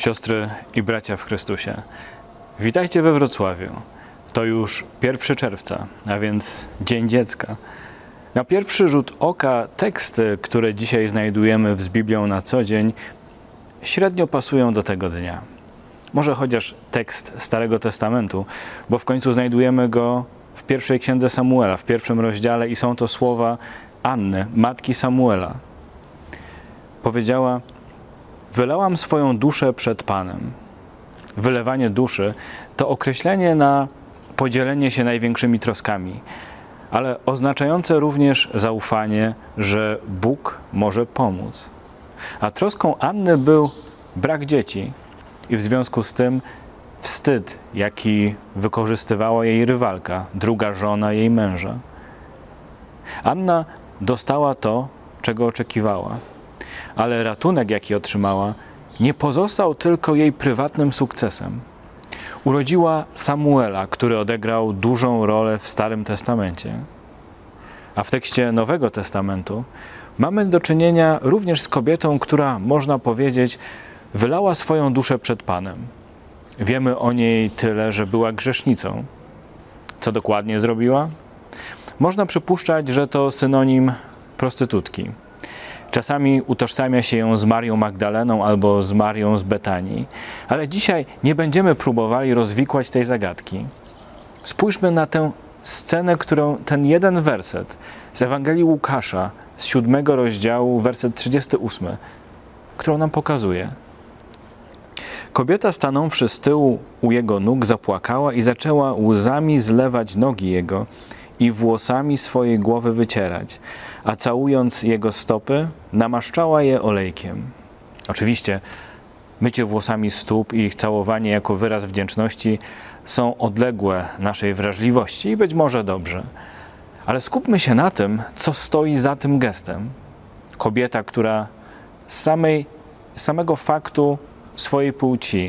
Siostry i bracia w Chrystusie, witajcie we Wrocławiu. To już 1 czerwca, a więc Dzień Dziecka. Na pierwszy rzut oka teksty, które dzisiaj znajdujemy z Biblią na co dzień, średnio pasują do tego dnia. Może chociaż tekst Starego Testamentu, bo w końcu znajdujemy go w pierwszej księdze Samuela, w 1 rozdziale i są to słowa Anny, matki Samuela. Powiedziała: wylałam swoją duszę przed Panem. Wylewanie duszy to określenie na podzielenie się największymi troskami, ale oznaczające również zaufanie, że Bóg może pomóc. A troską Anny był brak dzieci i w związku z tym wstyd, jaki wykorzystywała jej rywalka, druga żona jej męża. Anna dostała to, czego oczekiwała, ale ratunek, jaki otrzymała, nie pozostał tylko jej prywatnym sukcesem. Urodziła Samuela, który odegrał dużą rolę w Starym Testamencie. A w tekście Nowego Testamentu mamy do czynienia również z kobietą, która, można powiedzieć, wylała swoją duszę przed Panem. Wiemy o niej tyle, że była grzesznicą. Co dokładnie zrobiła? Można przypuszczać, że to synonim prostytutki. Czasami utożsamia się ją z Marią Magdaleną albo z Marią z Betanii. Ale dzisiaj nie będziemy próbowali rozwikłać tej zagadki. Spójrzmy na tę scenę, którą ten jeden werset z Ewangelii Łukasza z 7 rozdziału, werset 38, którą nam pokazuje. Kobieta, stanąwszy z tyłu u jego nóg, zapłakała i zaczęła łzami zlewać nogi jego i włosami swojej głowy wycierać, a całując jego stopy, namaszczała je olejkiem. Oczywiście mycie włosami stóp i ich całowanie jako wyraz wdzięczności są odległe naszej wrażliwości i być może dobrze. Ale skupmy się na tym, co stoi za tym gestem. Kobieta, która z samego faktu swojej płci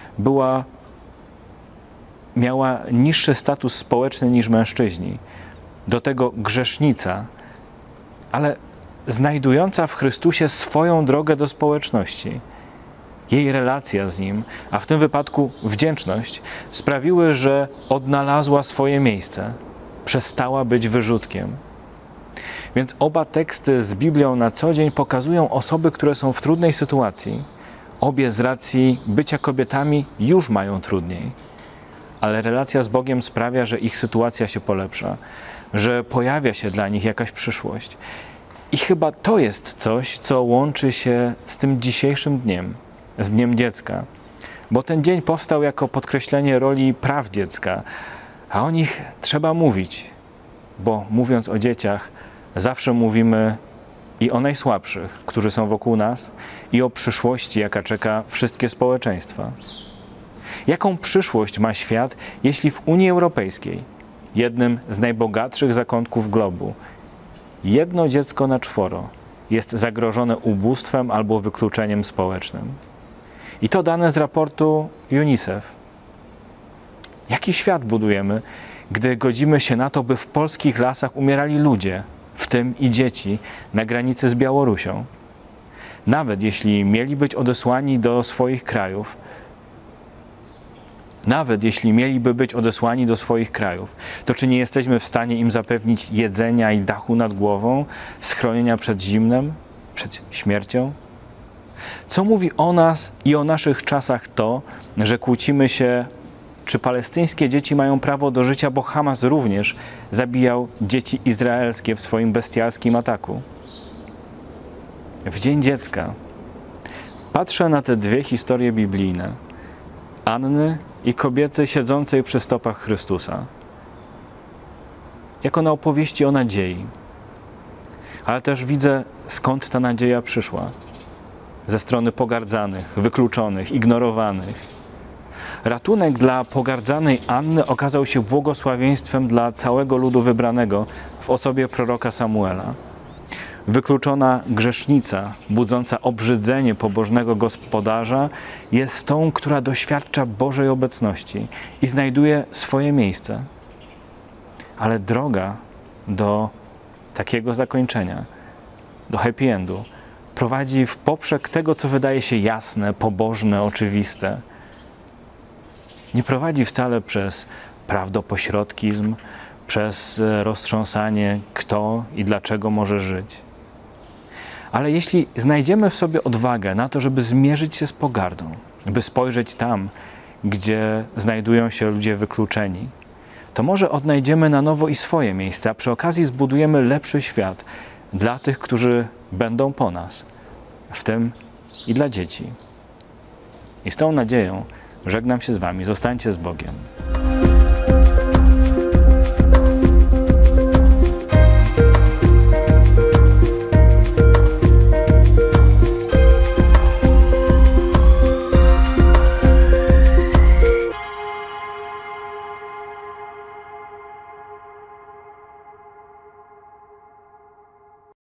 miała niższy status społeczny niż mężczyźni. Do tego grzesznica, ale znajdująca w Chrystusie swoją drogę do społeczności. Jej relacja z Nim, a w tym wypadku wdzięczność, sprawiły, że odnalazła swoje miejsce. Przestała być wyrzutkiem. Więc oba teksty z Biblią na co dzień pokazują osoby, które są w trudnej sytuacji. Obie z racji bycia kobietami już mają trudniej. Ale relacja z Bogiem sprawia, że ich sytuacja się polepsza, że pojawia się dla nich jakaś przyszłość. I chyba to jest coś, co łączy się z tym dzisiejszym dniem, z Dniem Dziecka. Bo ten dzień powstał jako podkreślenie roli praw dziecka, a o nich trzeba mówić, bo mówiąc o dzieciach, zawsze mówimy i o najsłabszych, którzy są wokół nas, i o przyszłości, jaka czeka wszystkie społeczeństwa. Jaką przyszłość ma świat, jeśli w Unii Europejskiej, jednym z najbogatszych zakątków globu, 1 dziecko na 4 jest zagrożone ubóstwem albo wykluczeniem społecznym? I to dane z raportu UNICEF. Jaki świat budujemy, gdy godzimy się na to, by w polskich lasach umierali ludzie, w tym i dzieci, na granicy z Białorusią? Nawet jeśli mieli być odesłani do swoich krajów, to czy nie jesteśmy w stanie im zapewnić jedzenia i dachu nad głową, schronienia przed zimnem, przed śmiercią? Co mówi o nas i o naszych czasach to, że kłócimy się, czy palestyńskie dzieci mają prawo do życia, bo Hamas również zabijał dzieci izraelskie w swoim bestialskim ataku? W Dzień Dziecka patrzę na te dwie historie biblijne, Anny i kobiety siedzącej przy stopach Chrystusa, jako na opowieści o nadziei. Ale też widzę, skąd ta nadzieja przyszła. Ze strony pogardzanych, wykluczonych, ignorowanych. Ratunek dla pogardzanej Anny okazał się błogosławieństwem dla całego ludu wybranego w osobie proroka Samuela. Wykluczona grzesznica, budząca obrzydzenie pobożnego gospodarza, jest tą, która doświadcza Bożej obecności i znajduje swoje miejsce. Ale droga do takiego zakończenia, do happy endu, prowadzi w poprzek tego, co wydaje się jasne, pobożne, oczywiste. Nie prowadzi wcale przez prawdopośrodkizm, przez roztrząsanie, kto i dlaczego może żyć. Ale jeśli znajdziemy w sobie odwagę na to, żeby zmierzyć się z pogardą, by spojrzeć tam, gdzie znajdują się ludzie wykluczeni, to może odnajdziemy na nowo i swoje miejsce, a przy okazji zbudujemy lepszy świat dla tych, którzy będą po nas, w tym i dla dzieci. I z tą nadzieją żegnam się z Wami. Zostańcie z Bogiem.